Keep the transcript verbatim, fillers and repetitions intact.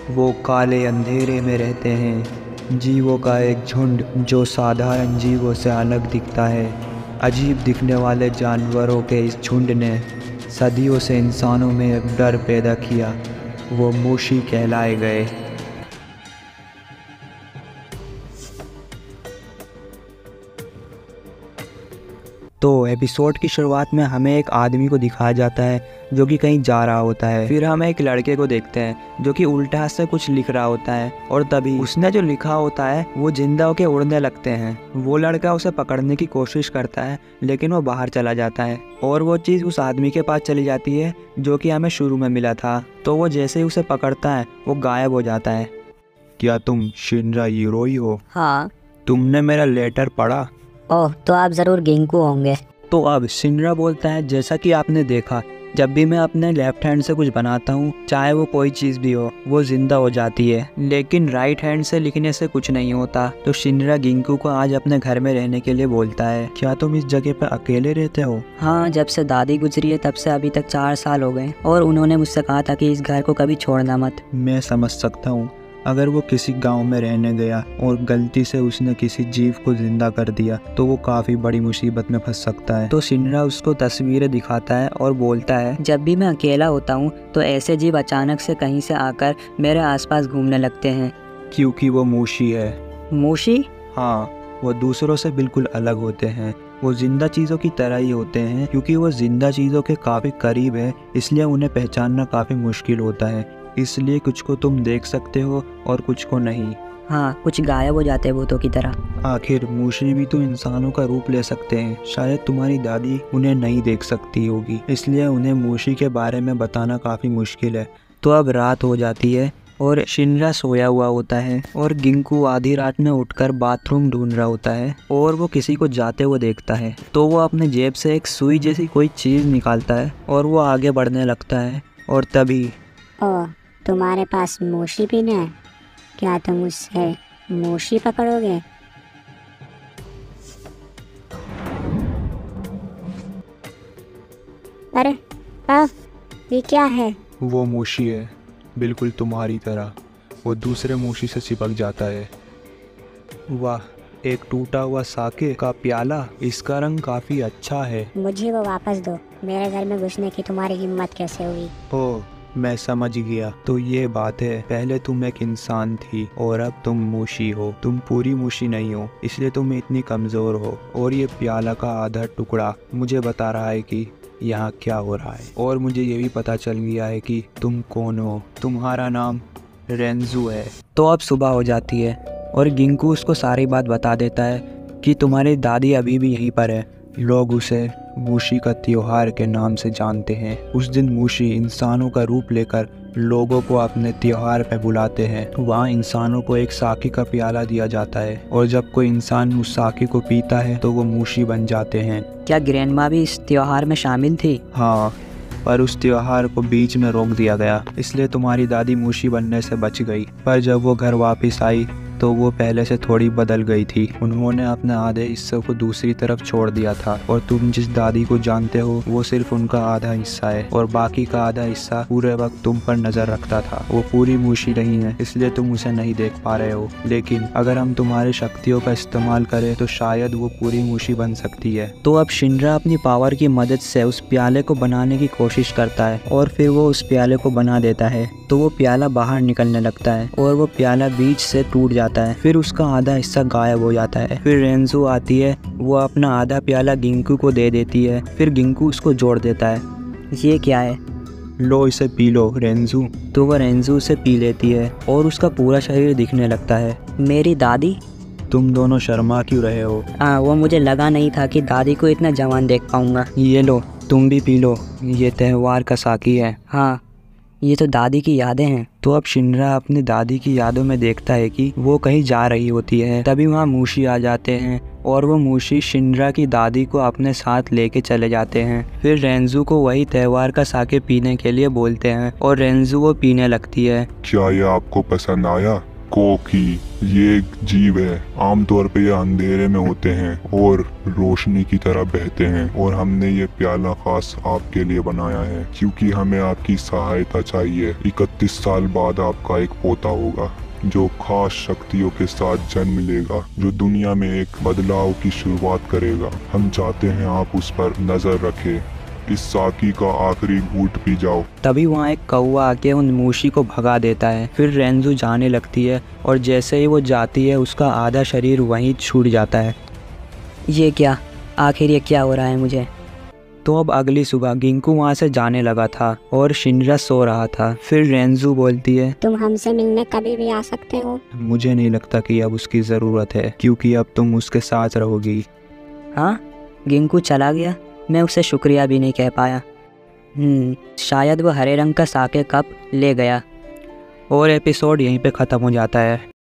वो काले अंधेरे में रहते हैं, जीवों का एक झुंड जो साधारण जीवों से अलग दिखता है। अजीब दिखने वाले जानवरों के इस झुंड ने सदियों से इंसानों में एक डर पैदा किया। वो मूशी कहलाए गए। तो एपिसोड की शुरुआत में हमें एक आदमी को दिखाया जाता है जो कि कहीं जा रहा होता है। फिर हम एक लड़के को देखते हैं जो कि उल्टा हाथ से कुछ लिख रहा होता है और तभी उसने जो लिखा होता है वो जिंदा होकर उड़ने लगते हैं। वो लड़का उसे पकड़ने की कोशिश करता है लेकिन वो बाहर चला जाता है और वो चीज़ उस आदमी के पास चली जाती है जो कि हमें शुरू में मिला था। तो वो जैसे ही उसे पकड़ता है वो गायब हो जाता है। क्या तुम शिनरा यूरोई हो? हाँ। तुमने मेरा लेटर पढ़ा? ओह, तो आप ज़रूर गिंकू होंगे। तो अब शिनरा बोलता है, जैसा कि आपने देखा, जब भी मैं अपने लेफ्ट हैंड से कुछ बनाता हूँ, चाहे वो कोई चीज़ भी हो, वो जिंदा हो जाती है, लेकिन राइट हैंड से लिखने से कुछ नहीं होता। तो शिनरा गिंकू को आज अपने घर में रहने के लिए बोलता है। क्या तुम इस जगह पर अकेले रहते हो? हाँ, जब से दादी गुजरी है तब से अभी तक चार साल हो गए और उन्होंने मुझसे कहा था कि इस घर को कभी छोड़ना मत। मैं समझ सकता हूँ। अगर वो किसी गांव में रहने गया और गलती से उसने किसी जीव को जिंदा कर दिया तो वो काफ़ी बड़ी मुसीबत में फंस सकता है। तो शिनरा उसको तस्वीरें दिखाता है और बोलता है, जब भी मैं अकेला होता हूँ तो ऐसे जीव अचानक से कहीं से आकर मेरे आसपास घूमने लगते हैं। क्योंकि वो मूशी है। मूशी? हाँ, वो दूसरों से बिल्कुल अलग होते हैं। वो जिंदा चीज़ों की तरह ही होते हैं। क्योंकि वो जिंदा चीज़ों के काफ़ी करीब है, इसलिए उन्हें पहचानना काफ़ी मुश्किल होता है। इसलिए कुछ को तुम देख सकते हो और कुछ को नहीं। हाँ, कुछ गायब हो जाते हैं भूतों की तरह। आखिर मूशी भी तो इंसानों का रूप ले सकते हैं। शायद तुम्हारी दादी उन्हें नहीं देख सकती होगी, इसलिए उन्हें मूशी के बारे में बताना काफ़ी मुश्किल है। तो अब रात हो जाती है और शिनरा सोया हुआ होता है और गिंकू आधी रात में उठकर बाथरूम ढूंढ रहा होता है और वो किसी को जाते हुए देखता है। तो वो अपने जेब से एक सुई जैसी कोई चीज़ निकालता है और वो आगे बढ़ने लगता है और तभी, ओह, तुम्हारे पास मूशी पिन है? क्या तुम उससे मूशी पकड़ोगे? अरे अब ये क्या है? वो मूशी है, बिल्कुल तुम्हारी तरह। वो दूसरे मूशी से चिपक जाता है। वाह, एक टूटा हुआ साके का प्याला। इसका रंग काफी अच्छा है। मुझे वो वापस दो। मेरे घर में घुसने की तुम्हारी हिम्मत कैसे हुई? ओह, मैं समझ गया। तो ये बात है, पहले तुम एक इंसान थी और अब तुम मूशी हो। तुम पूरी मूशी नहीं हो, इसलिए तुम इतनी कमजोर हो। और ये प्याला का आधा टुकड़ा मुझे बता रहा है कि यहाँ क्या हो रहा है। और मुझे ये भी पता चल गया है कि तुम कौन हो। तुम्हारा नाम रेंजू है। तो अब सुबह हो जाती है और गिंकू उसको सारी बात बता देता है कि तुम्हारी दादी अभी भी यहीं पर है। लोग उसे मूशी का त्योहार के नाम से जानते हैं। उस दिन मूशी इंसानों का रूप लेकर लोगों को अपने त्योहार पे बुलाते हैं। वहाँ इंसानों को एक साकी का प्याला दिया जाता है और जब कोई इंसान उस साकी को पीता है तो वो मूशी बन जाते हैं। क्या ग्रैंडमा भी इस त्योहार में शामिल थी? हाँ, पर उस त्योहार को बीच में रोक दिया गया, इसलिए तुम्हारी दादी मूशी बनने से बच गई। पर जब वो घर वापस आई तो वो पहले से थोड़ी बदल गई थी। उन्होंने अपने आधे हिस्से को दूसरी तरफ छोड़ दिया था और तुम जिस दादी को जानते हो वो सिर्फ उनका आधा हिस्सा है और बाकी का आधा हिस्सा पूरे वक्त तुम पर नजर रखता था। वो पूरी मूशी नहीं है, इसलिए तुम उसे नहीं देख पा रहे हो, लेकिन अगर हम तुम्हारी शक्तियों का इस्तेमाल करें तो शायद वो पूरी मूशी बन सकती है। तो अब शिनरा अपनी पावर की मदद से उस प्याले को बनाने की कोशिश करता है और फिर वो उस प्याले को बना देता है। तो वो प्याला बाहर निकलने लगता है और वो प्याला बीच से टूट जाता है। फिर उसका आधा हिस्सा गायब हो जाता है। फिर रेंजू आती है, वो अपना आधा प्याला गिंकू को दे देती है। फिर गिंकू उसको जोड़ देता है। ये क्या है? लो, इसे पी लो रेंजू। तो वह रेंजू से पी लेती है और उसका पूरा शरीर दिखने लगता है। मेरी दादी? तुम दोनों शर्मा क्यों रहे हो? हाँ, वो मुझे लगा नहीं था कि दादी को इतना जवान देख पाऊंगा। ये लो, तुम भी पी लो। ये त्योहार का साकी है। हाँ, ये तो दादी की यादें हैं। तो अब शिनरा अपनी दादी की यादों में देखता है कि वो कहीं जा रही होती है। तभी वहाँ मूशी आ जाते हैं और वो मूशी शिनरा की दादी को अपने साथ लेके चले जाते हैं। फिर रेंजू को वही त्योहार का साके पीने के लिए बोलते हैं और रेंजू वो पीने लगती है। क्या ये आपको पसंद आया? को कि ये एक जीव है। आमतौर पे ये अंधेरे में होते हैं और रोशनी की तरह बहते हैं, और हमने ये प्याला खास आपके लिए बनाया है क्योंकि हमें आपकी सहायता चाहिए। इकतीस साल बाद आपका एक पोता होगा जो खास शक्तियों के साथ जन्म लेगा, जो दुनिया में एक बदलाव की शुरुआत करेगा। हम चाहते हैं आप उस पर नजर रखें। इस साकी का आखिरी घूंट पी जाओ। तभी वहाँ एक कौवा आके उन मूशी को भगा देता है। फिर रेंजू जाने लगती है और जैसे ही वो जाती है उसका आधा शरीर वहीं छूट जाता है। ये क्या, आखिर ये क्या हो रहा है मुझे? तो अब अगली सुबह गिंकू वहाँ से जाने लगा था और शिनरा सो रहा था। फिर रेंजू बोलती है, तुम हमसे मिलने कभी भी आ सकते हो। मुझे नहीं लगता कि अब उसकी ज़रूरत है क्योंकि अब तुम उसके साथ रहोगी। हाँ, गिंकू चला गया, मैं उसे शुक्रिया भी नहीं कह पाया। हम्म शायद वो हरे रंग का साके कप ले गया। और एपिसोड यहीं पे ख़त्म हो जाता है।